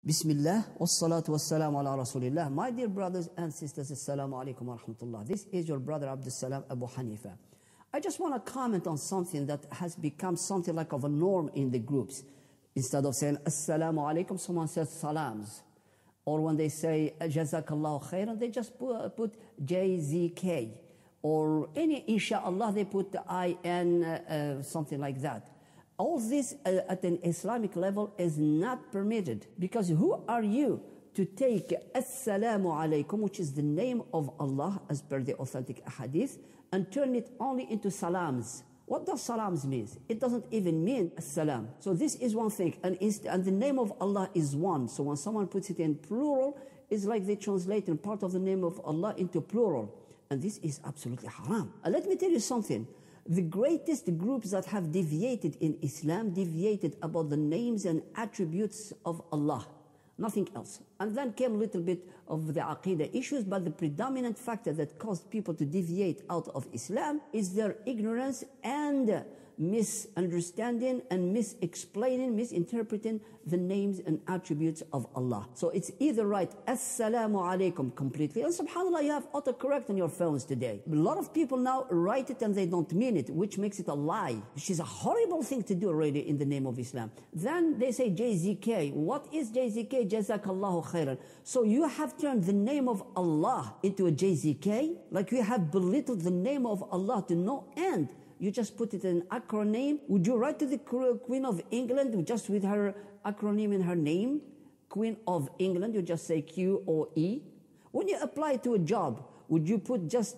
Bismillah, wassalatu wassalamu ala rasulillah. My dear brothers and sisters, Assalamu Alaikum wa rahmatullah. This is your brother Abdul Salam Abu Hanifa. I just want to comment on something that has become something like of a norm in the groups. Instead of saying Assalamu Alaikum, someone says salams. Or when they say Jazakallaah khairan, they just put JZK. Or any insh'Allaah, they put IN, something like that. All this at an Islamic level is not permitted, because who are you to take Assalaamu Alaikum, which is the name of Allah as per the authentic hadith, and turn it only into salams? What does salams mean? It doesn't even mean assalam. So this is one thing, and the name of Allah is one. So when someone puts it in plural, it's like they translate part of the name of Allah into plural, and this is absolutely haram. And let me tell you something. The greatest groups that have deviated in Islam deviated about the names and attributes of Allah, nothing else. And then came a little bit of the Aqidah issues, but the predominant factor that caused people to deviate out of Islam is their ignorance and misunderstanding and misinterpreting the names and attributes of Allah. So it's either right Assalamu Alaikum completely, and subhanAllah, you have autocorrect on your phones today. A lot of people now write it and they don't mean it, which makes it a lie, which is a horrible thing to do already in the name of Islam. Then they say JZK. What is JZK? Jazakallaah khairan. So you have turned the name of Allah into a JZK, like you have belittled the name of Allah to no end. You just put it in an acronym. Would you write to the Queen of England just with her acronym in her name? Queen of England, you just say QOE. When you apply to a job, would you put just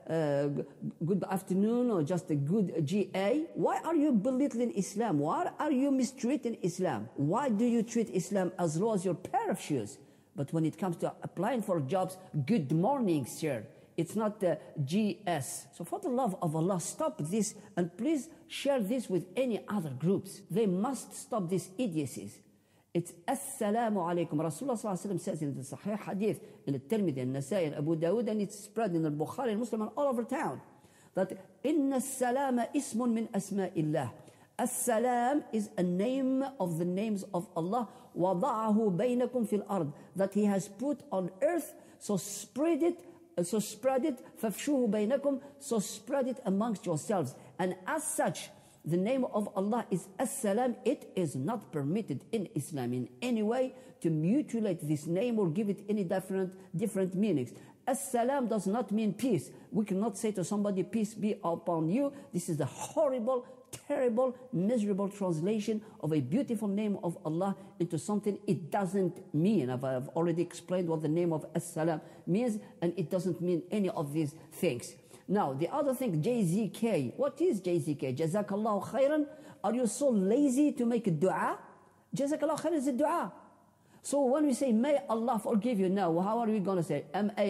good afternoon or just a good GA? Why are you belittling Islam? Why are you mistreating Islam? Why do you treat Islam as low as your pair of shoes? But when it comes to applying for jobs, good morning, sir. It's not the GS. So for the love of Allah, stop this, and please share this with any other groups. They must stop these idiocies. It's Assalamu Alaikum. Rasulullah says in the Sahih Hadith, in the Tirmidhi, and Nasai, and Abu Dawud, and it's spread in the Bukhari and Muslim and all over town, that Inna Salama ismun min asma'illah. As-salam is a name of the names of Allah. وَضَعَهُ بَيْنَكُمْ فِي الْأَرْضِ, that He has put on earth, so spread it, فَافْشُوهُ بَيْنَكُمْ, so spread it amongst yourselves. And as such, the name of Allah is As-Salam. It is not permitted in Islam in any way to mutilate this name or give it any different meanings. As-Salam does not mean peace. We cannot say to somebody, peace be upon you. This is the horrible, terrible, miserable translation of a beautiful name of Allah into something it doesn't mean. I've already explained what the name of As-Salam means, and it doesn't mean any of these things. Now, the other thing, JZK. What is JZK? Jazakallaah khairan. Are you so lazy to make a dua? Jazakallaah khairan is a dua. So when we say, may Allah forgive you, now, how are we going to say?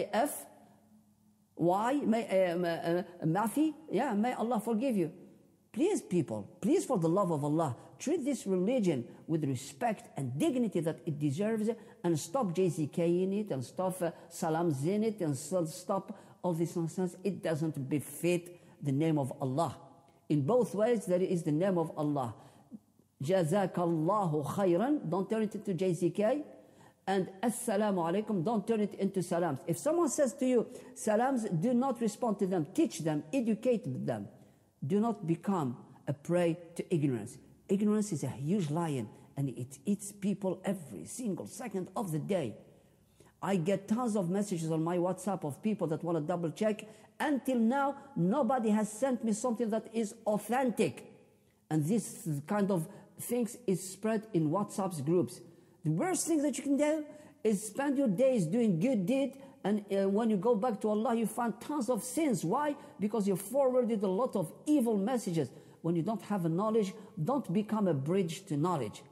M-A-F-Y? Mafi? Yeah, may Allah forgive you. Please, people, please, for the love of Allah, treat this religion with respect and dignity that it deserves, and stop JZK in it, and stop salams in it, and stop all this nonsense. It doesn't befit the name of Allah. In both ways, there is the name of Allah. Jazakallaahu khairan, don't turn it into JZK. And Assalamu Alaikum, don't turn it into salams. If someone says to you, salams, do not respond to them. Teach them, educate them. Do not become a prey to ignorance. Ignorance is a huge lion, and it eats people every single second of the day. I get tons of messages on my WhatsApp of people that want to double check. Until now, nobody has sent me something that is authentic. And this kind of things is spread in WhatsApp's groups. The worst thing that you can do is spend your days doing good deed, and when you go back to Allah, you find tons of sins. Why? Because you forwarded a lot of evil messages. When you don't have a knowledge, don't become a bridge to knowledge.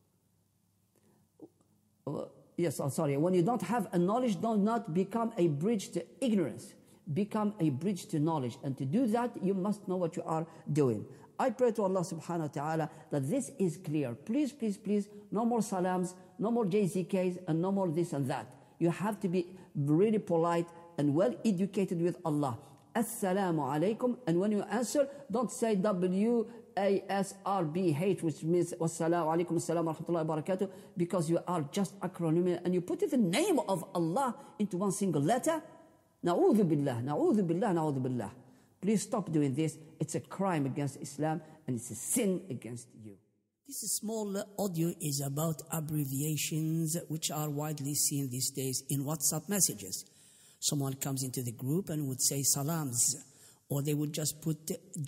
When you don't have a knowledge, do not become a bridge to ignorance. Become a bridge to knowledge. And to do that, you must know what you are doing. I pray to Allah subhanahu wa ta'ala that this is clear. Please, please, please, no more salams, no more JZKs, and no more this and that. You have to be really polite and well educated with Allah. Assalamu Alaikum. And when you answer, don't say ASRBH, which means Assalamu Alaikum, Assalamu Rahmatullahi wa Barakatuh, because you are just acronym and you put the name of Allah into one single letter. Na'udhu billah, na'udhu billah, na'udhu billah. Please stop doing this. It's a crime against Islam and it's a sin against you. This small audio is about abbreviations which are widely seen these days in WhatsApp messages. Someone comes into the group and would say salams, or they would just put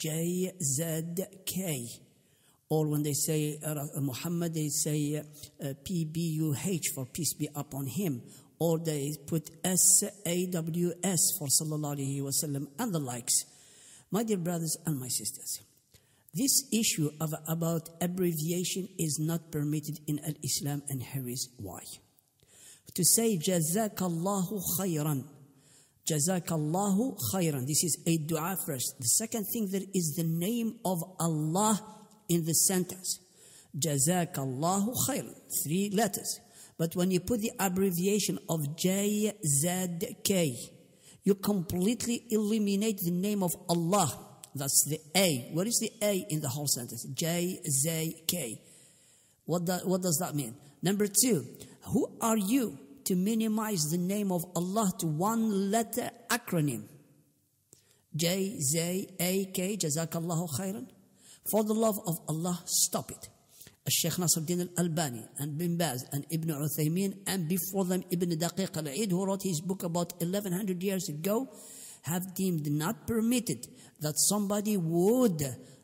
JZK. Or when they say Muhammad, they say PBUH for peace be upon him. Or they put SAWS for sallallahu alayhi wa sallam and the likes. My dear brothers and my sisters, this issue about abbreviation is not permitted in Al-Islam, and here is why. To say Jazakallaahu khairan, Jazakallaahu khairan, this is a dua first. The second thing, there is the name of Allah in the sentence. Jazakallaahu khairan, 3 letters. But when you put the abbreviation of JZK, you completely eliminate the name of Allah. That's the A. What is the A in the whole sentence? JZK. What does that mean? Number 2, who are you to minimize the name of Allah to one letter acronym? JZAK, Jazakallaahu khairan. For the love of Allah, stop it. Sheikh Nasruddin al-Albani and Bin Baz and Ibn Uthaymeen, and before them Ibn Daqiq al-Eid, who wrote his book about 1100 years ago, have deemed not permitted that somebody would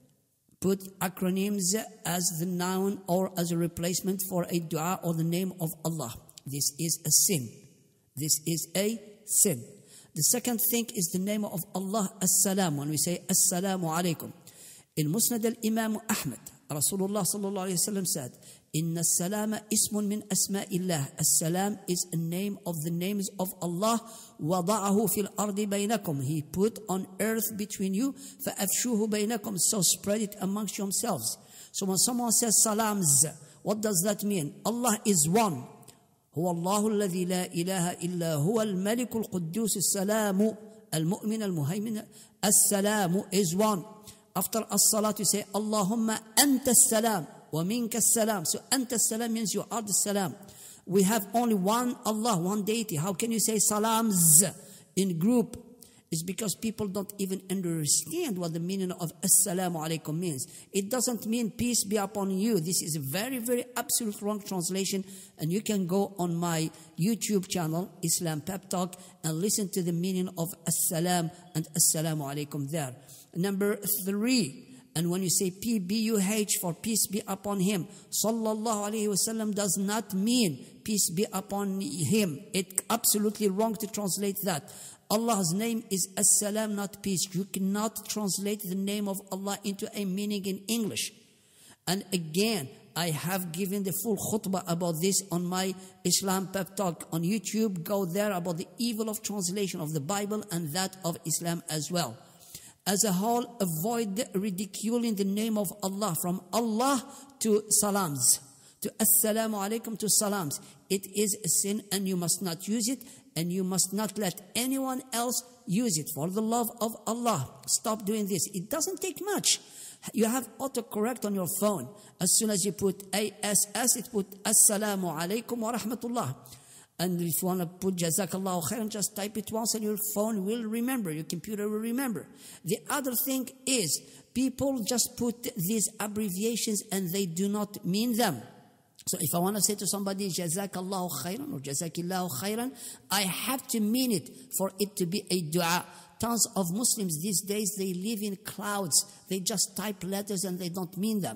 put acronyms as the noun or as a replacement for a dua or the name of Allah. This is a sin. This is a sin. The second thing is the name of Allah, As-Salam. When we say Assalamu Alaikum. In Musnad al-Imam Ahmad, Rasulullah sallallahu alayhi wa sallam said, Inna salama ismun min asma'illah. As-salam is a name of the names of Allah. Wada'ahu fil ardi baynakum. He put on earth between you. Fa'afshuhu baynakum. So spread it amongst yourselves. So when someone says salams, what does that mean? Allah is one. Huwa Allahu alladhi la ilaha illa huwa al-malik al-quddus al-salamu al-mu'min al-muhaymin. As-salamu is one. After as-salat you say Allahumma anta as-salam wa minka as-salam. So anta as-salam means you are the salam. We have only one Allah, one deity. How can you say salams in group? It's because people don't even understand what the meaning of Assalamu Alaikum means. It doesn't mean peace be upon you. This is a very, very absolute wrong translation. And you can go on my YouTube channel, Islam Pep-Talk, and listen to the meaning of Assalam and Assalamu Alaikum there. Number 3, and when you say PBUH for peace be upon him, sallallahu alayhi wasallam does not mean peace be upon him. It's absolutely wrong to translate that. Allah's name is As-Salam, not peace. You cannot translate the name of Allah into a meaning in English. And again, I have given the full khutbah about this on my Islam Pep Talk on YouTube. Go there about the evil of translation of the Bible and that of Islam as well. As a whole, avoid ridiculing the name of Allah, from Allah to salams, to Assalamu Alaikum to salams. It is a sin and you must not use it, and you must not let anyone else use it. For the love of Allah, stop doing this. It doesn't take much. You have autocorrect on your phone. As soon as you put ASS, it put Assalamu Alaikum wa Rahmatullah. And if you want to put Jazakallaah khairan, just type it once and your phone will remember, your computer will remember. The other thing is, people just put these abbreviations and they do not mean them. So if I want to say to somebody, Jazakallaah khairan or Jazakillahu khairan, I have to mean it for it to be a dua. Tons of Muslims these days, they live in clouds. They just type letters and they don't mean them.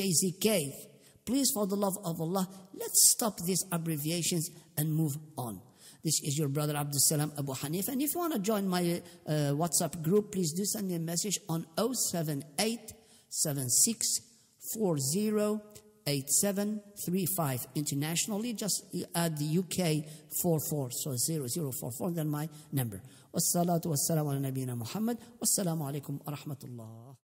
JZK. Please, for the love of Allah, let's stop these abbreviations and move on. This is your brother Abdul Salam Abu Hanif. And if you want to join my WhatsApp group, please do send me a message on 078-7640-8735. Internationally, just add the UK 44, so 0044, then my number. Wassalatu wassalamu ala nabiyyina Muhammad. Wassalamu alaikum wa rahmatullah.